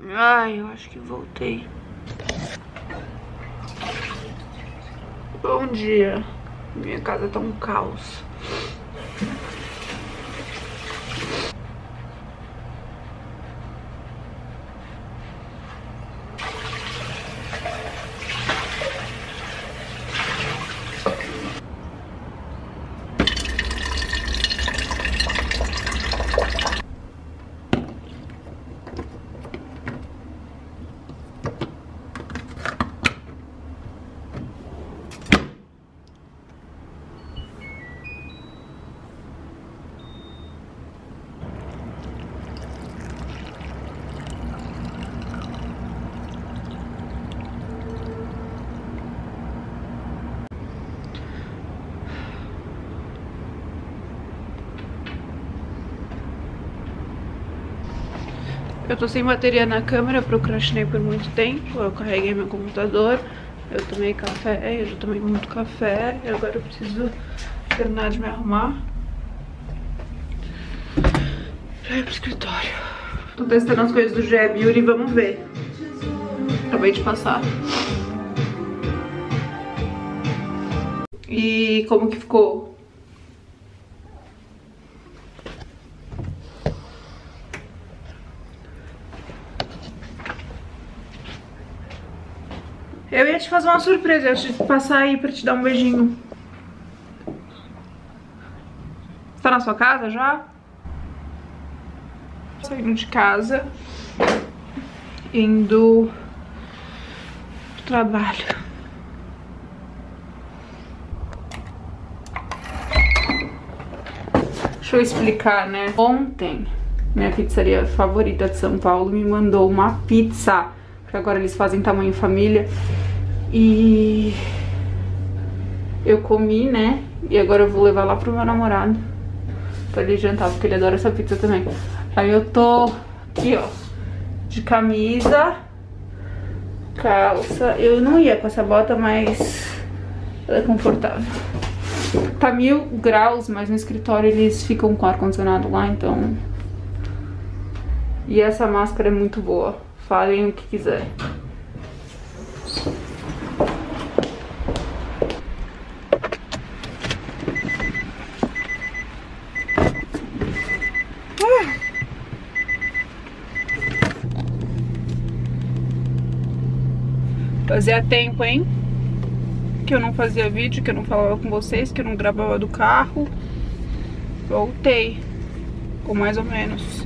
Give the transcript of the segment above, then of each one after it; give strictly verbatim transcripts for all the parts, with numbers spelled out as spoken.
Ai, eu acho que voltei. Bom dia. Minha casa tá um caos. Eu tô sem bateria na câmera, procrastinei por muito tempo. Eu carreguei meu computador, eu tomei café, eu já tomei muito café. E agora eu preciso terminar de me arrumar pra ir pro escritório. Tô testando as coisas do G E Beauty, vamos ver. Acabei de passar. E como que ficou? Eu ia te fazer uma surpresa, eu ia te passar aí pra te dar um beijinho. Você tá na sua casa já? Saindo de casa, indo pro trabalho. Deixa eu explicar, né? Ontem, minha pizzaria favorita de São Paulo me mandou uma pizza, porque agora eles fazem tamanho família. E eu comi, né? E agora eu vou levar lá pro meu namorado pra ele jantar, porque ele adora essa pizza também. Aí eu tô aqui, ó, de camisa, calça. Eu não ia com essa bota, mas ela é confortável. Tá mil graus, mas no escritório eles ficam com ar-condicionado lá, então... E essa máscara é muito boa. Falem o que quiser. Fazia tempo, hein? Que eu não fazia vídeo, que eu não falava com vocês, que eu não gravava do carro. Voltei. Ou mais ou menos.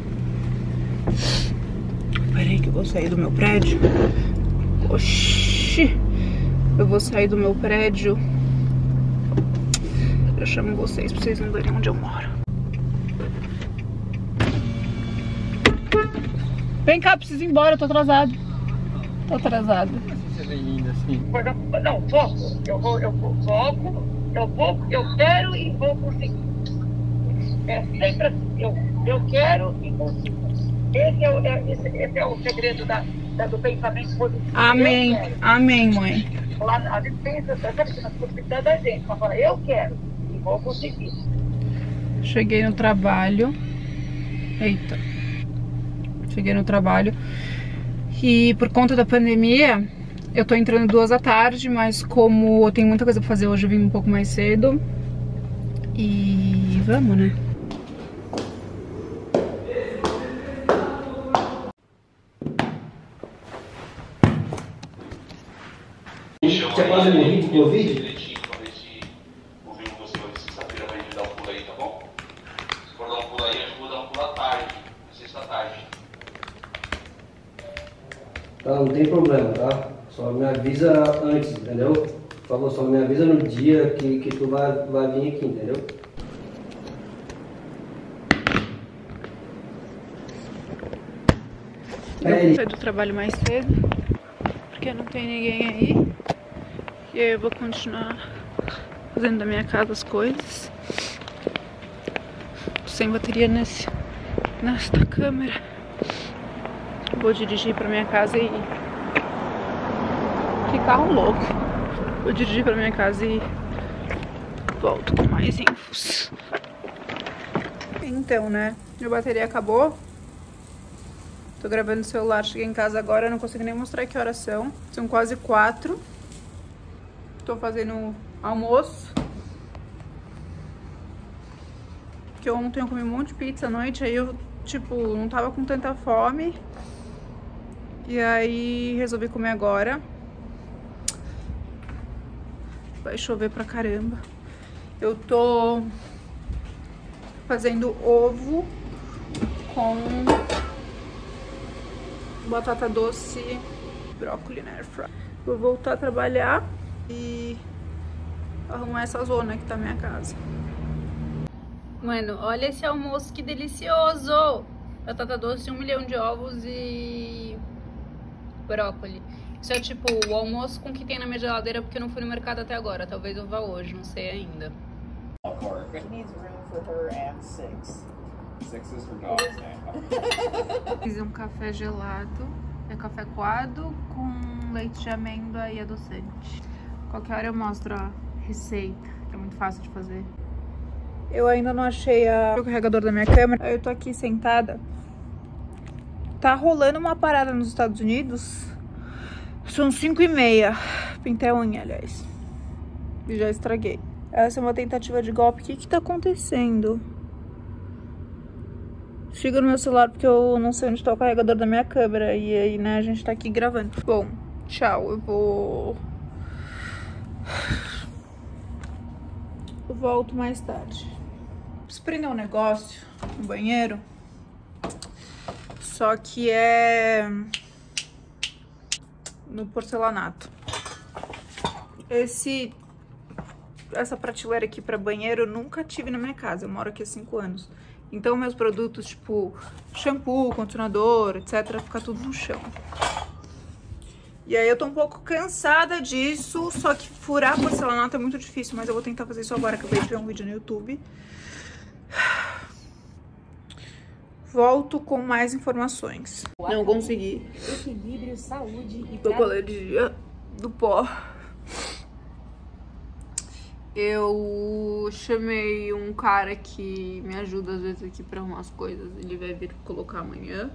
Peraí que eu vou sair do meu prédio. Oxi! Eu vou sair do meu prédio. Eu chamo vocês pra vocês não verem onde eu moro. Vem cá, preciso ir embora, eu tô atrasado. Tô atrasada. Não, foco. Eu vou, eu vou, foco. Eu vou, eu quero e vou conseguir. É sempre assim. Eu, eu quero e consigo. Esse é o, é, esse, esse é o segredo da, da, do pensamento positivo. Amém. Amém, mãe. Lá, a gente pensa, sabe que nas possibilidades da gente, mas fala, eu quero e vou conseguir. Cheguei no trabalho. Eita. Cheguei no trabalho. E por conta da pandemia, eu tô entrando duas da tarde, mas como eu tenho muita coisa pra fazer hoje, eu vim um pouco mais cedo. E vamos, né? Você quase morri de Covid? Tá, não tem problema, tá? Só me avisa antes, entendeu? Por favor, só me avisa no dia que, que tu vai, vai vir aqui, entendeu? Eu vou sair do trabalho mais cedo, porque não tem ninguém aí. E aí eu vou continuar fazendo da minha casa as coisas. Tô sem bateria nesse, nesta câmera. Vou dirigir pra minha casa e... Que carro louco. Vou dirigir pra minha casa e volto com mais infos. Então, né? Minha bateria acabou. Tô gravando no celular, cheguei em casa agora, não consigo nem mostrar que horas são. São quase quatro. Tô fazendo almoço. Porque ontem eu comi um monte de pizza à noite, aí eu, tipo, não tava com tanta fome. E aí resolvi comer agora. Vai chover pra caramba. Eu tô fazendo ovo com batata doce, brócolis na air fryer. Vou voltar a trabalhar e arrumar essa zona que tá na minha casa. Mano, olha esse almoço, que delicioso! Batata doce, um milhão de ovos e brócolis. Isso é tipo o almoço com o que tem na minha geladeira, porque eu não fui no mercado até agora. Talvez eu vá hoje, não sei ainda. Fiz um café gelado, é café coado com leite de amêndoa e adoçante. Qualquer hora eu mostro a receita, que é muito fácil de fazer. Eu ainda não achei a... o carregador da minha câmera. Aí eu tô aqui sentada. Tá rolando uma parada nos Estados Unidos. São cinco e meia. Pintei a unha, aliás. E já estraguei. Essa é uma tentativa de golpe. O que que tá acontecendo? Chega no meu celular porque eu não sei onde tá o carregador da minha câmera. E aí, né, a gente tá aqui gravando. Bom, tchau. Eu vou... Eu volto mais tarde. Preciso prender um negócio no banheiro. Só que é... no porcelanato. Esse... Essa prateleira aqui pra banheiro eu nunca tive na minha casa. Eu moro aqui há cinco anos. Então meus produtos, tipo shampoo, condicionador, etcétera, fica tudo no chão. E aí eu tô um pouco cansada disso, só que furar porcelanato é muito difícil, mas eu vou tentar fazer isso agora. Acabei de ver um vídeo no YouTube. Volto com mais informações. Não consegui. Equilíbrio, saúde e... Tô com alergia do pó. Eu chamei um cara que me ajuda às vezes aqui pra arrumar as coisas. Ele vai vir colocar amanhã.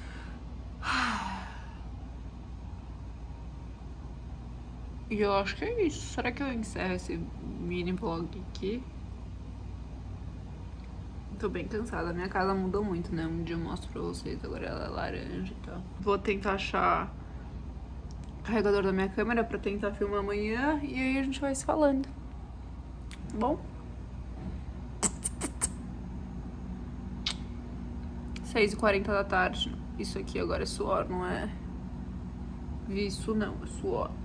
E eu acho que é isso. Será que eu encerro esse mini vlog aqui? Tô bem cansada. Minha casa mudou muito, né? Um dia eu mostro pra vocês. Agora ela é laranja e tal. Vou tentar achar o carregador da minha câmera pra tentar filmar amanhã. E aí a gente vai se falando. Bom? seis e quarenta da tarde. Isso aqui agora é suor, não é? Isso não, é suor.